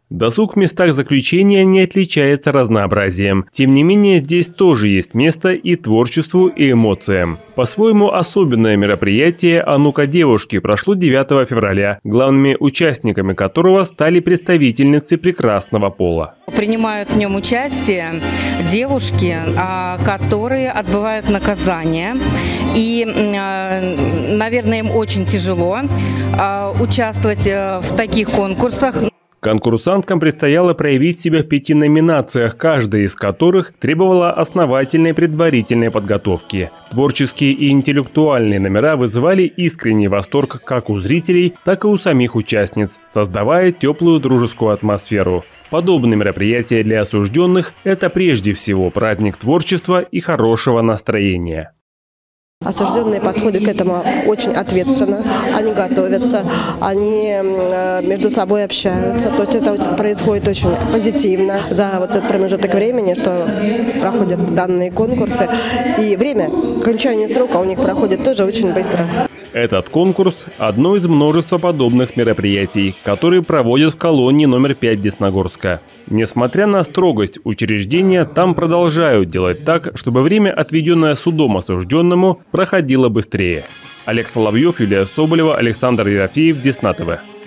Досуг в местах заключения не отличается разнообразием. Тем не менее, здесь тоже есть место и творчеству, и эмоциям. По-своему особенное мероприятие «А ну-ка, девушки» прошло 9 февраля, главными участниками которого стали представительницы прекрасного пола. Принимают в нем участие девушки, которые отбывают наказание. И, наверное, им очень тяжело участвовать в таких конкурсах. Конкурсанткам предстояло проявить себя в 5 номинациях, каждая из которых требовала основательной предварительной подготовки. Творческие и интеллектуальные номера вызывали искренний восторг как у зрителей, так и у самих участниц, создавая теплую дружескую атмосферу. Подобные мероприятия для осужденных – это прежде всего праздник творчества и хорошего настроения. Осужденные подходят к этому очень ответственно, они готовятся, они между собой общаются, то есть это происходит очень позитивно за вот этот промежуток времени, что проходят данные конкурсы, и время окончания срока у них проходит тоже очень быстро. Этот конкурс – одно из множества подобных мероприятий, которые проводят в колонии номер 5 Десногорска. Несмотря на строгость учреждения, там продолжают делать так, чтобы время, отведенное судом осужденному, проходило быстрее. Олег Соловьев, Юлия Соболева, Александр Ерофеев, Десна ТВ.